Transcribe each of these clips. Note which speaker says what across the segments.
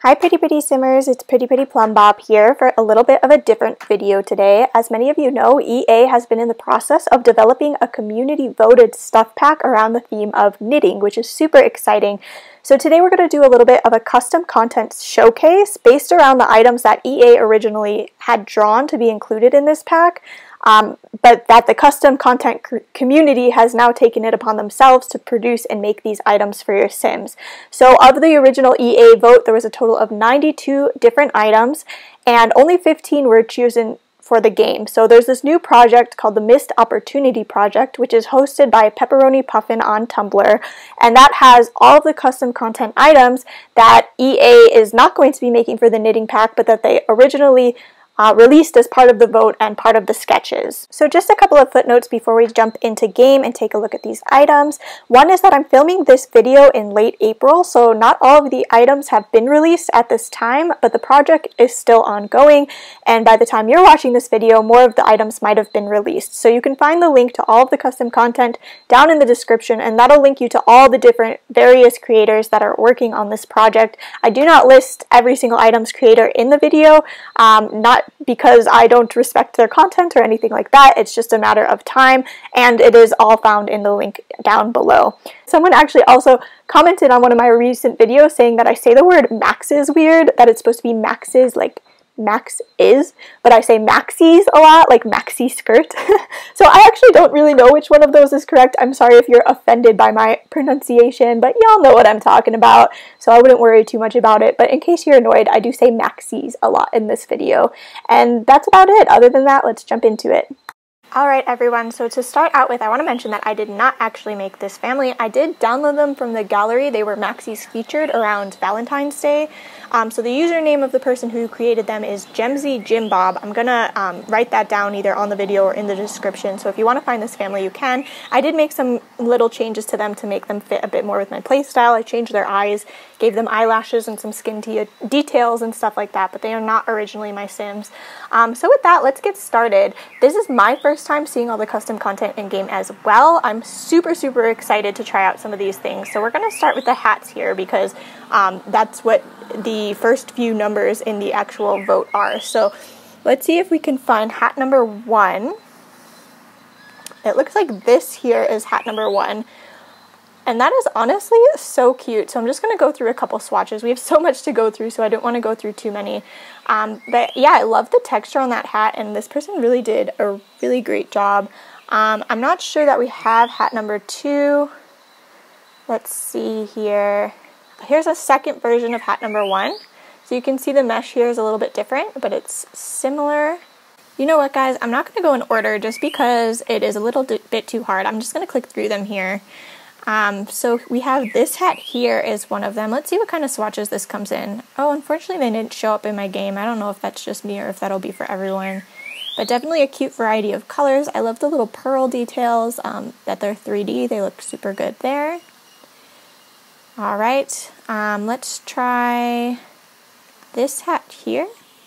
Speaker 1: Hi Pretty Simmers, it's Pretty Plumbob here for a little bit of a different video today. As many of you know, EA has been in the process of developing a community-voted stuff pack around the theme of knitting, which is super exciting. So today we're going to do a little bit of a custom content showcase based around the items that EA originally had drawn to be included in this pack. But that the custom content community has now taken it upon themselves to produce and make these items for your Sims. So of the original EA vote, there was a total of 92 different items, and only 15 were chosen for the game. So there's this new project called the Missed Opportunity Project, which is hosted by Pepperoni Puffin on Tumblr, and that has all of the custom content items that EA is not going to be making for the knitting pack, but that they originally released as part of the vote and part of the sketches. So just a couple of footnotes before we jump into game and take a look at these items. One is that I'm filming this video in late April, so not all of the items have been released at this time, but the project is still ongoing, and by the time you're watching this video, more of the items might have been released. So you can find the link to all of the custom content down in the description, and that'll link you to all the different various creators that are working on this project. I do not list every single item's creator in the video, not because I don't respect their content or anything like that. It's just a matter of time, and it is all found in the link down below. Someone actually also commented on one of my recent videos saying that I say the word maxes weird, that it's supposed to be maxes like max is, but I say maxis a lot, like maxi skirt. So I actually don't really know which one of those is correct. I'm sorry if you're offended by my pronunciation, but y'all know what I'm talking about, so I wouldn't worry too much about it. But in case you're annoyed, I do say maxis a lot in this video. And that's about it. Other than that, let's jump into it. Alright everyone, so to start out with, I want to mention that I did not actually make this family. I did download them from the gallery. They were Maxis featured around Valentine's Day. So the username of the person who created them is Gemzy Jimbob. I'm gonna write that down either on the video or in the description, so if you want to find this family, you can. I did make some little changes to them to make them fit a bit more with my playstyle. I changed their eyes, gave them eyelashes and some skin details and stuff like that, but they are not originally my Sims. So with that, let's get started. This is my first time seeing all the custom content in game as well. I'm super excited to try out some of these things. So we're going to start with the hats here because that's what the first few numbers in the actual vote are. So let's see if we can find hat number 1. It looks like this here is hat number 1. And that is honestly so cute. So I'm just going to go through a couple swatches. We have so much to go through, so I don't want to go through too many. But yeah, I love the texture on that hat, and this person really did a really great job. I'm not sure that we have hat number 2. Let's see here. Here's a second version of hat number 1. So you can see the mesh here is a little bit different, but it's similar. You know what, guys? I'm not going to go in order just because it is a little bit too hard. I'm just going to click through them here. So we have this hat here is one of them. Let's see what kind of swatches this comes in. Oh, unfortunately they didn't show up in my game. I don't know if that's just me or if that'll be for everyone. But definitely a cute variety of colors. I love the little pearl details, that they're 3D. They look super good there. Alright, let's try this hat here.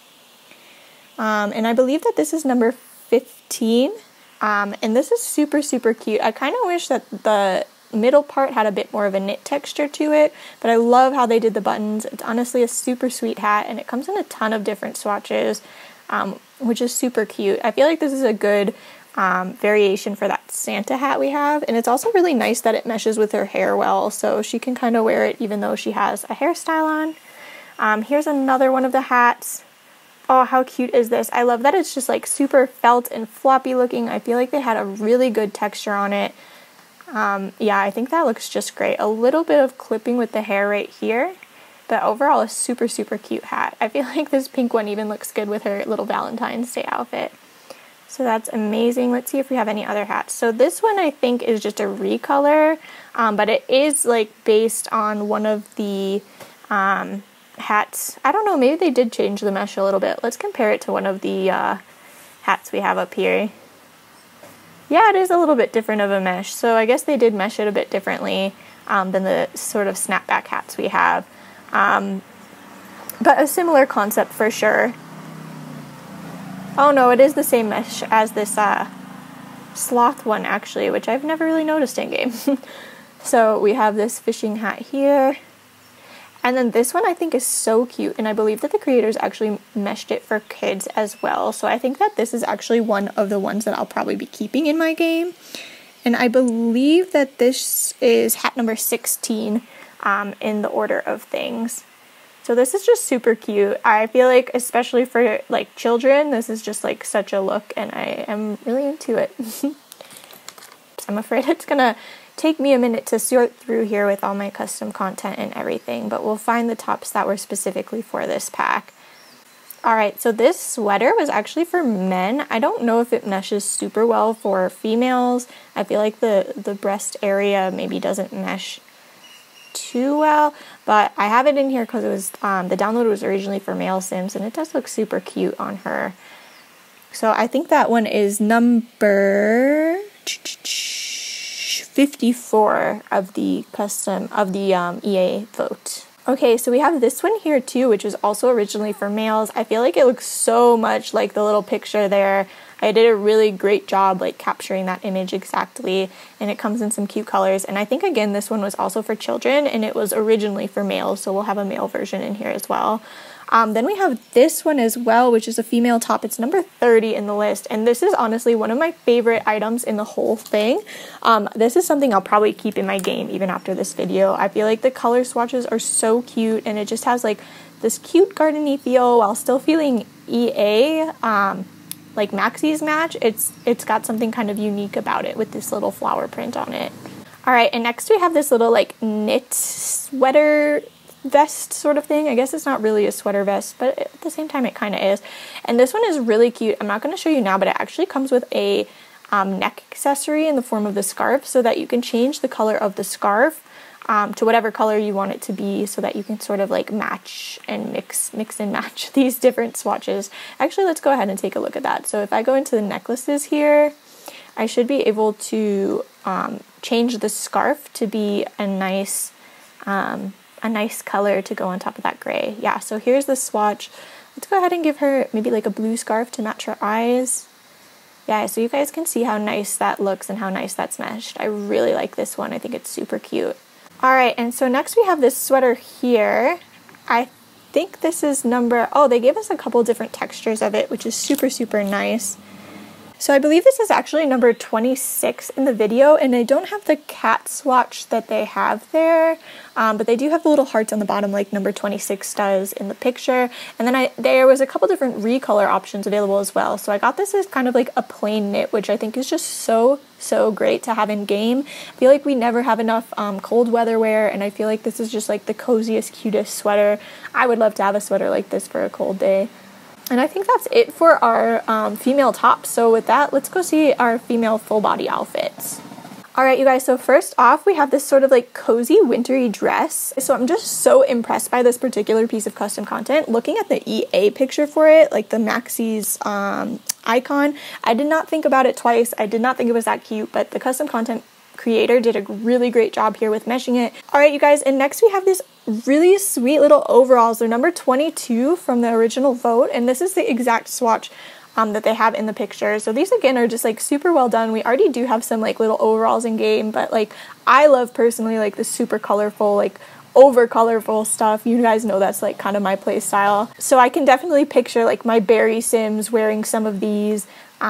Speaker 1: And I believe that this is number 15. And this is super cute. I kind of wish that the middle part had a bit more of a knit texture to it, but I love how they did the buttons. It's honestly a super sweet hat, and it comes in a ton of different swatches, which is super cute. I feel like this is a good variation for that Santa hat we have, and it's also really nice that it meshes with her hair well, so she can kind of wear it even though she has a hairstyle on. Here's another one of the hats. Oh, how cute is this? I love that it's just like super felt and floppy looking. I feel like they had a really good texture on it. Yeah, I think that looks just great. A little bit of clipping with the hair right here, but overall a super cute hat. I feel like this pink one even looks good with her little Valentine's Day outfit. So that's amazing. Let's see if we have any other hats. So this one I think is just a recolor, but it is like based on one of the hats. I don't know, maybe they did change the mesh a little bit. Let's compare it to one of the hats we have up here. Yeah, it is a little bit different of a mesh, so I guess they did mesh it a bit differently than the sort of snapback hats we have. But a similar concept for sure. Oh no, it is the same mesh as this sloth one actually, which I've never really noticed in game. So we have this fishing hat here. And then this one I think is so cute, and I believe that the creators actually meshed it for kids as well. So I think that this is actually one of the ones that I'll probably be keeping in my game. And I believe that this is hat number 16 in the order of things. So this is just super cute. I feel like, especially for like children, this is just like such a look, and I am really into it. I'm afraid it's gonna take me a minute to sort through here with all my custom content and everything, but we'll find the tops that were specifically for this pack. Alright, so this sweater was actually for men. I don't know if it meshes super well for females. I feel like the breast area maybe doesn't mesh too well, but I have it in here because it was the download was originally for male Sims, and it does look super cute on her. So I think that one is number 54 of the EA vote. Okay, so we have this one here too, which was also originally for males. I feel like it looks so much like the little picture there. I did a really great job like capturing that image exactly, and it comes in some cute colors. And I think again this one was also for children, and it was originally for males, so we'll have a male version in here as well. Then we have this one as well, which is a female top. It's number 30 in the list, and this is honestly one of my favorite items in the whole thing. This is something I'll probably keep in my game even after this video. I feel like the color swatches are so cute, and it just has like this cute garden-y feel while still feeling EA, like Maxie's Match. It's got something kind of unique about it with this little flower print on it. Alright, and next we have this little like knit sweater vest sort of thing. I guess it's not really a sweater vest, but at the same time it kind of is. And this one is really cute. I'm not going to show you now, but it actually comes with a neck accessory in the form of the scarf, so that you can change the color of the scarf to whatever color you want it to be, so that you can sort of like match and mix and match these different swatches. Actually, let's go ahead and take a look at that. So if I go into the necklaces here, I should be able to change the scarf to be a nice color to go on top of that gray. Yeah, so here's the swatch. Let's go ahead and give her maybe like a blue scarf to match her eyes. Yeah, so you guys can see how nice that looks and how nice that's meshed. I really like this one. I think it's super cute. Alright, and so next we have this sweater here. I think this is they gave us a couple different textures of it, which is super, super nice. So I believe this is actually number 26 in the video, and I don't have the cat swatch that they have there, but they do have the little hearts on the bottom like number 26 does in the picture. And then there was a couple different recolor options available as well. So I got this as kind of like a plain knit, which I think is just so great to have in game. I feel like we never have enough cold weather wear, and I feel like this is just like the coziest, cutest sweater. I would love to have a sweater like this for a cold day. And I think that's it for our female tops. So with that, let's go see our female full body outfits. Alright you guys, so first off we have this sort of like cozy wintry dress. So I'm just so impressed by this particular piece of custom content. Looking at the EA picture for it, like the Maxie's icon, I did not think about it twice. I did not think it was that cute, but the custom content creator did a really great job here with meshing it. Alright you guys, and next we have this really sweet little overalls. They're number 22 from the original vote, and this is the exact swatch that they have in the picture. So these again are just like super well done. We already do have some like little overalls in game, but like I love personally like the super colorful, like over colorful stuff. You guys know that's like kind of my play style. So I can definitely picture like my Berry Sims wearing some of these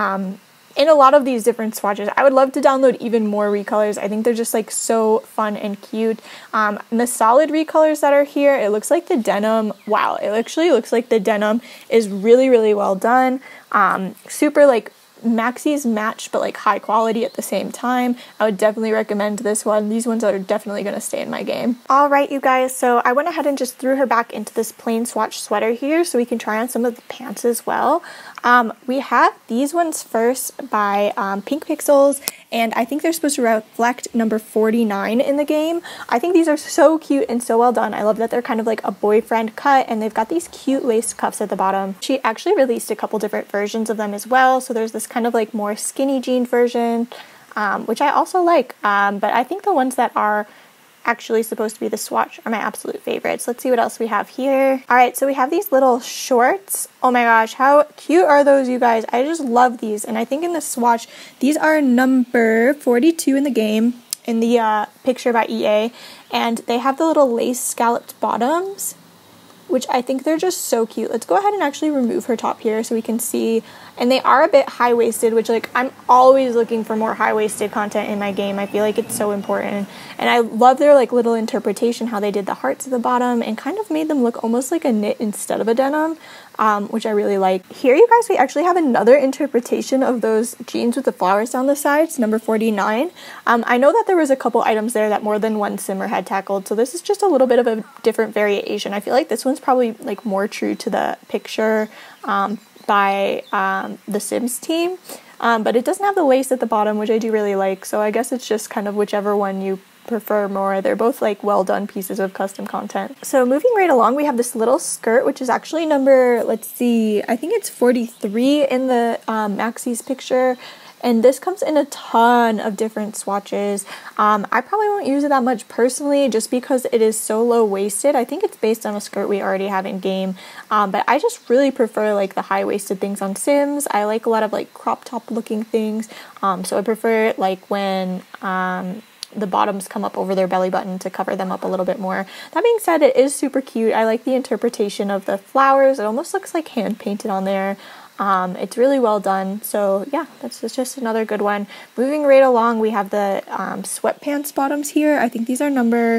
Speaker 1: in a lot of these different swatches. I would love to download even more recolors. I think they're just like so fun and cute. And the solid recolors that are here, it looks like the denim, wow, it actually looks like the denim is really well done. Super like Maxie's Match, but like high quality at the same time. I would definitely recommend this one. These ones are definitely going to stay in my game. Alright you guys, so I went ahead and just threw her back into this plain swatch sweater here so we can try on some of the pants as well. We have these ones first by Pink Pixels, and I think they're supposed to reflect number 49 in the game. I think these are so cute and so well done. I love that they're kind of like a boyfriend cut, and they've got these cute lace cuffs at the bottom. She actually released a couple different versions of them as well, so there's this kind of like more skinny jean version, which I also like, but I think the ones that are actually supposed to be the swatch are my absolute favorites. Let's see what else we have here. Alright, so we have these little shorts. Oh my gosh, how cute are those, you guys? I just love these, and I think in the swatch, these are number 42 in the game, picture by EA, and they have the little lace scalloped bottoms, which I think they're just so cute. Let's go ahead and actually remove her top here so we can see. And they are a bit high-waisted, which, like, I'm always looking for more high-waisted content in my game. I feel like it's so important. And I love their, like, little interpretation, how they did the hearts at the bottom and kind of made them look almost like a knit instead of a denim, which I really like. Here, you guys, we actually have another interpretation of those jeans with the flowers down the sides, number 49. I know that there was a couple items there that more than one simmer had tackled, so this is just a little bit of a different variation. I feel like this one's probably, like, more true to the picture by the Sims team, but it doesn't have the lace at the bottom, which I do really like, so I guess it's just kind of whichever one you prefer more. They're both, like, well done pieces of custom content. So moving right along, we have this little skirt, which is actually number, let's see, I think it's 43 in the Maxie's picture. And this comes in a ton of different swatches. I probably won't use it that much personally just because it is so low-waisted. I think it's based on a skirt we already have in game. But I just really prefer, like, the high-waisted things on Sims. I like a lot of, like, crop top looking things. So I prefer it, like, when the bottoms come up over their belly button to cover them up a little bit more. That being said, it is super cute. I like the interpretation of the flowers. It almost looks like hand painted on there. It's really well done, so yeah, that's just another good one. Moving right along, we have the sweatpants bottoms here. I think these are number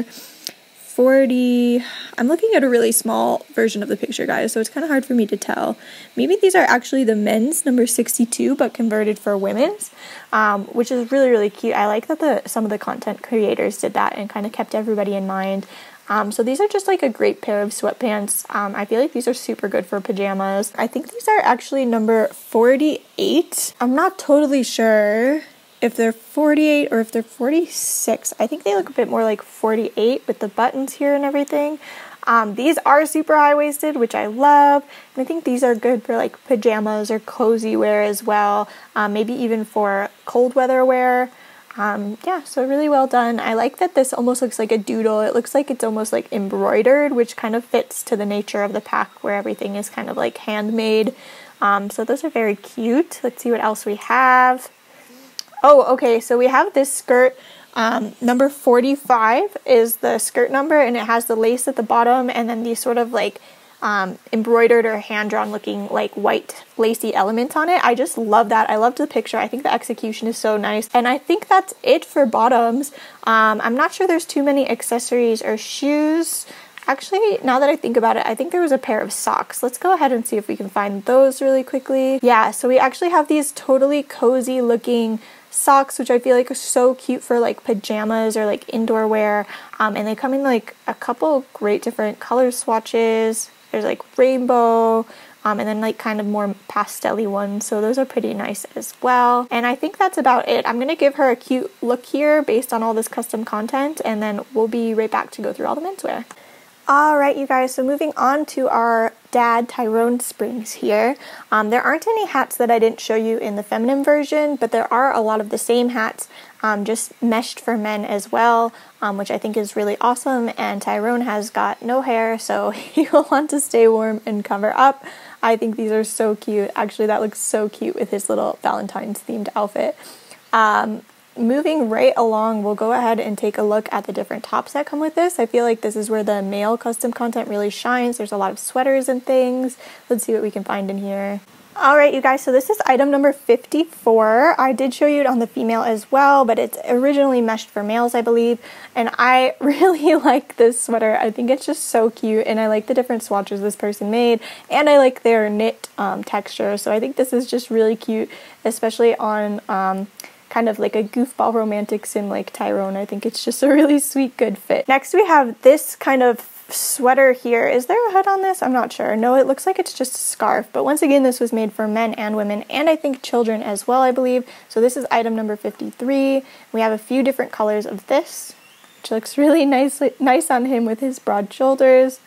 Speaker 1: 40. I'm looking at a really small version of the picture, guys, so it's kind of hard for me to tell. Maybe these are actually the men's, number 62, but converted for women's, which is really, really cute. I like that some of the content creators did that and kind of kept everybody in mind. So these are just like a great pair of sweatpants. I feel like these are super good for pajamas. I think these are actually number 48. I'm not totally sure if they're 48 or if they're 46. I think they look a bit more like 48 with the buttons here and everything. These are super high-waisted, which I love. And I think these are good for like pajamas or cozy wear as well. Maybe even for cold weather wear. Yeah, so really well done. I like that this almost looks like a doodle. It looks like it's almost like embroidered, which kind of fits to the nature of the pack where everything is kind of like handmade. So those are very cute. Let's see what else we have. Oh, okay, so we have this skirt. Number 45 is the skirt number, and it has the lace at the bottom and then these sort of like embroidered or hand-drawn looking like white lacy elements on it. I just love that. I loved the picture. I think the execution is so nice. And I think that's it for bottoms. I'm not sure there's too many accessories or shoes. Actually, now that I think about it, I think there was a pair of socks. Let's go ahead and see if we can find those really quickly. Yeah, so we actually have these totally cozy looking socks, which I feel like are so cute for like pajamas or like indoor wear. And they come in like a couple great different color swatches. There's like rainbow, and then like kind of more pastel-y ones, so those are pretty nice as well. And I think that's about it. I'm gonna give her a cute look here based on all this custom content, and then we'll be right back to go through all the menswear. Alright, you guys, so moving on to our dad Tyrone Springs here. There aren't any hats that I didn't show you in the feminine version, but there are a lot of the same hats, just meshed for men as well, which I think is really awesome. And Tyrone has got no hair, so he will want to stay warm and cover up. I think these are so cute. Actually, that looks so cute with his little Valentine's themed outfit. Moving right along, we'll go ahead and take a look at the different tops that come with this. I feel like this is where the male custom content really shines. There's a lot of sweaters and things. Let's see what we can find in here. Alright, you guys, so this is item number 54. I did show you it on the female as well, but it's originally meshed for males, I believe. And I really like this sweater. I think it's just so cute, and I like the different swatches this person made, and I like their knit texture. So I think this is just really cute, especially on kind of like a goofball romantic sim like Tyrone. I think it's just a really sweet, good fit. Next we have this kind of sweater here. Is there a hood on this? I'm not sure. No, it looks like it's just a scarf, but once again, this was made for men and women, and I think children as well, I believe. So this is item number 53. We have a few different colors of this, which looks really nice on him with his broad shoulders.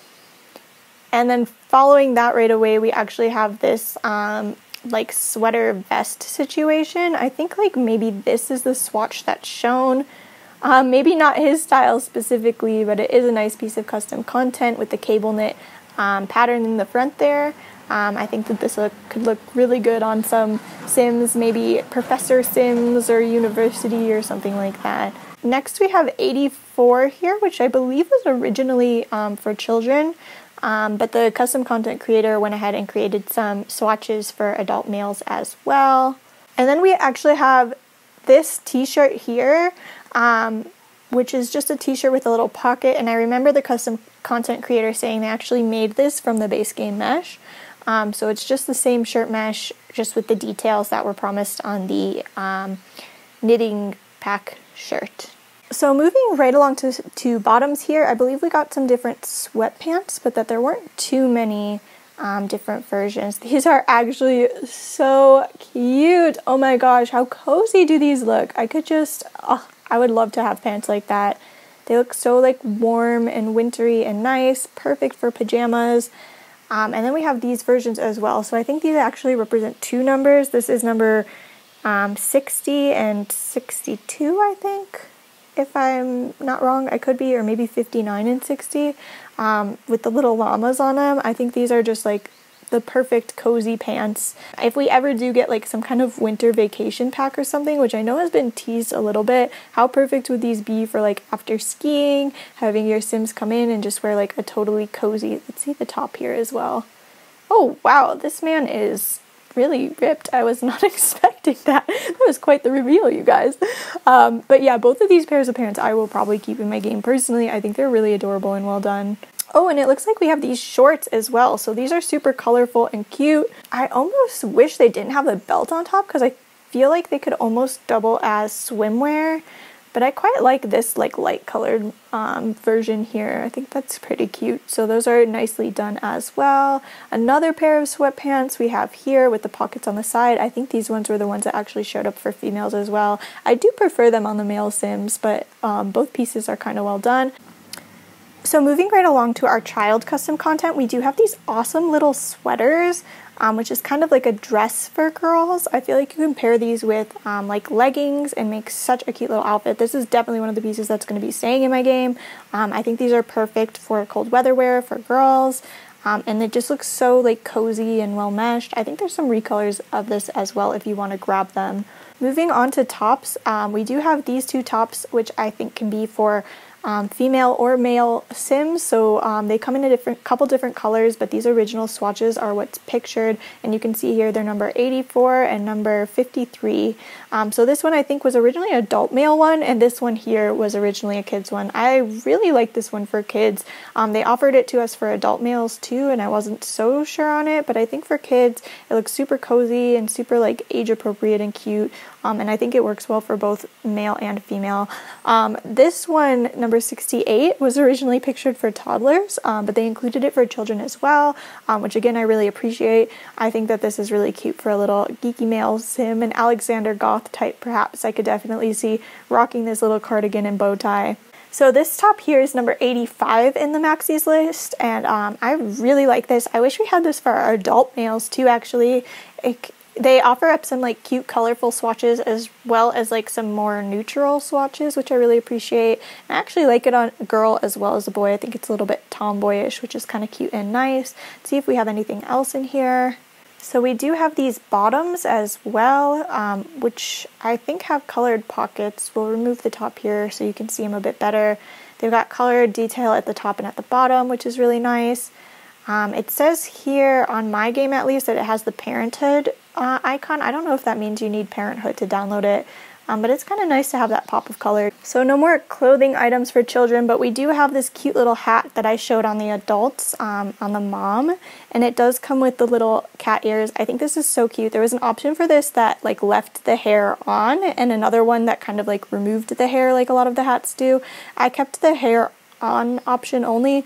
Speaker 1: And then following that right away, we actually have this like sweater vest situation. I think like maybe this is the swatch that's shown. Maybe not his style specifically, but it is a nice piece of custom content with the cable knit pattern in the front there. I think that this could look really good on some Sims, maybe Professor Sims or University or something like that. Next we have 84 here, which I believe was originally for children, but the custom content creator went ahead and created some swatches for adult males as well. And then we actually have this t-shirt here, which is just a t-shirt with a little pocket, and I remember the custom content creator saying they actually made this from the base game mesh. So it's just the same shirt mesh, just with the details that were promised on the knitting pack shirt. So moving right along to bottoms here, I believe we got some different sweatpants, but that there weren't too many different versions. These are actually so cute. Oh my gosh, how cozy do these look? I could just, I would love to have pants like that. They look so like warm and wintry and nice, perfect for pajamas. And then we have these versions as well. So I think these actually represent two numbers. This is number 60 and 62, I think, if I'm not wrong. I could be, or maybe 59 and 60, with the little llamas on them. I think these are just like the perfect cozy pants. If we ever do get like some kind of winter vacation pack or something, which I know has been teased a little bit, how perfect would these be for like after skiing, having your Sims come in and just wear like a totally cozy, let's see the top here as well. Oh wow, this man is really ripped. I was not expecting that. That was quite the reveal, you guys. But yeah, both of these pairs of pants I will probably keep in my game personally. I think they're really adorable and well done. Oh, and it looks like we have these shorts as well. So these are super colorful and cute. I almost wish they didn't have a belt on top because I feel like they could almost double as swimwear. But I quite like this like light colored version here. I think that's pretty cute. So those are nicely done as well. Another pair of sweatpants we have here with the pockets on the side. I think these ones were the ones that actually showed up for females as well. I do prefer them on the male Sims, but both pieces are kind of well done. So moving right along to our child custom content, we do have these awesome little sweaters, which is kind of like a dress for girls. I feel like you can pair these with like leggings and make such a cute little outfit. This is definitely one of the pieces that's going to be staying in my game. I think these are perfect for cold weather wear for girls. And it just looks so like cozy and well meshed. I think there's some recolors of this as well if you want to grab them. Moving on to tops, we do have these two tops, which I think can be for female or male Sims, so they come in a couple different colors, but these original swatches are what's pictured, and you can see here they're number 84 and number 53. So this one I think was originally an adult male one, and this one here was originally a kids one. I really like this one for kids. They offered it to us for adult males too, and I wasn't so sure on it, but I think for kids it looks super cozy and super like age appropriate and cute. And I think it works well for both male and female. This one, number 68, was originally pictured for toddlers, but they included it for children as well, which again I really appreciate. I think that this is really cute for a little geeky male Sim, an Alexander Goth type perhaps. I could definitely see rocking this little cardigan and bow tie. So this top here is number 85 in the Maxis list, and I really like this. I wish we had this for our adult males too, actually. They offer up some like cute colorful swatches as well as like some more neutral swatches, which I really appreciate. I actually like it on a girl as well as a boy. I think it's a little bit tomboyish, which is kind of cute and nice. Let's see if we have anything else in here. So we do have these bottoms as well, which I think have colored pockets. We'll remove the top here so you can see them a bit better. They've got colored detail at the top and at the bottom, which is really nice. It says here, on my game at least, that it has the Parenthood icon. I don't know if that means you need Parenthood to download it, but it's kind of nice to have that pop of color. So no more clothing items for children, but we do have this cute little hat that I showed on the adults, on the mom, and it does come with the little cat ears. I think this is so cute. There was an option for this that like left the hair on, and another one that kind of like removed the hair like a lot of the hats do. I kept the hair on option only,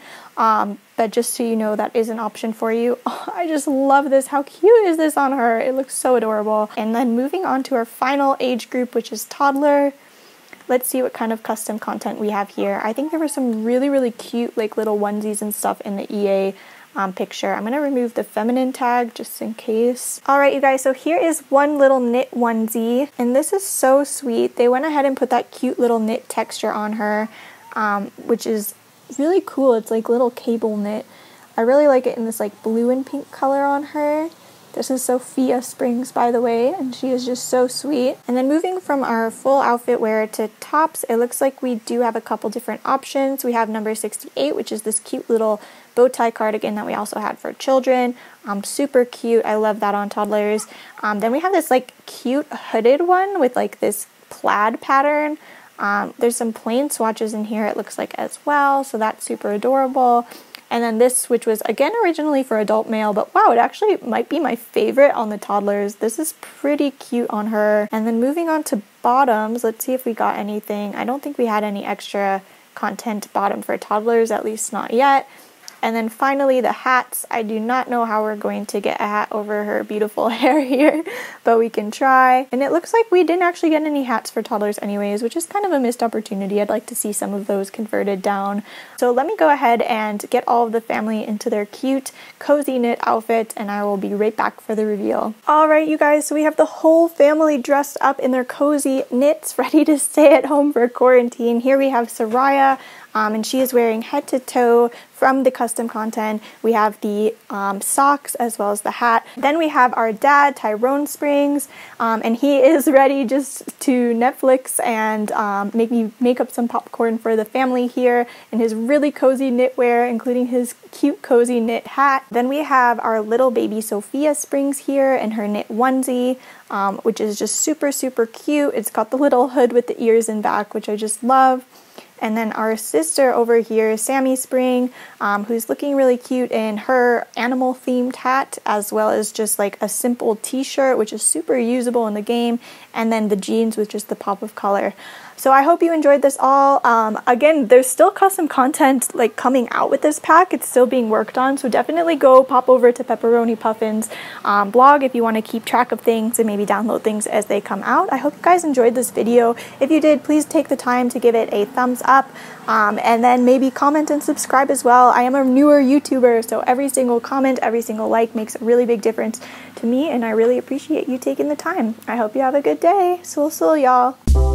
Speaker 1: but just so you know, that is an option for you. Oh, I just love this. How cute is this on her? It looks so adorable. And then moving on to our final age group, which is toddler. Let's see what kind of custom content we have here. I think there were some really cute like little onesies and stuff in the EA picture. I'm going to remove the feminine tag just in case. Alright you guys, so here is one little knit onesie, and this is so sweet. They went ahead and put that cute little knit texture on her, which is really cool. It's like little cable knit. I really like it in this like blue and pink color on her. This is Sophia Springs, by the way, and she is just so sweet. And then moving from our full outfit wear to tops, it looks like we do have a couple different options. We have number 68, which is this cute little bow tie cardigan that we also had for children. Super cute. I love that on toddlers. Then we have this like cute hooded one with like this plaid pattern. There's some plain swatches in here, it looks like, as well, so that's super adorable. And then this, which was again originally for adult male, but wow, it actually might be my favorite on the toddlers. This is pretty cute on her. And then moving on to bottoms, let's see if we got anything. I don't think we had any extra content bottom for toddlers, at least not yet. And then finally the hats. I do not know how we're going to get a hat over her beautiful hair here, but we can try. And it looks like we didn't actually get any hats for toddlers anyways, which is kind of a missed opportunity. I'd like to see some of those converted down. So let me go ahead and get all of the family into their cute, cozy knit outfit, and I will be right back for the reveal. Alright, you guys, so we have the whole family dressed up in their cozy knits, ready to stay at home for quarantine. Here we have Soraya, and she is wearing head to toe from the custom content. We have the socks as well as the hat. Then we have our dad, Tyrone Springs, and he is ready just to Netflix and make up some popcorn for the family here in his really cozy knitwear, including his cute cozy knit hat. Then we have our little baby Sophia Springs here in her knit onesie, which is just super, super cute. It's got the little hood with the ears and back, which I just love. And then our sister over here, Sammy Spring, who's looking really cute in her animal themed hat, as well as just like a simple t-shirt, which is super usable in the game, and then the jeans with just the pop of color. So I hope you enjoyed this all. Again, there's still custom content like coming out with this pack. It's still being worked on, so definitely go pop over to Pepperoni Puffin's blog if you want to keep track of things and maybe download things as they come out. I hope you guys enjoyed this video. If you did, please take the time to give it a thumbs up, and then maybe comment and subscribe as well. I am a newer YouTuber, so every single comment, every single like makes a really big difference to me, and I really appreciate you taking the time. I hope you have a good day. Sul y'all.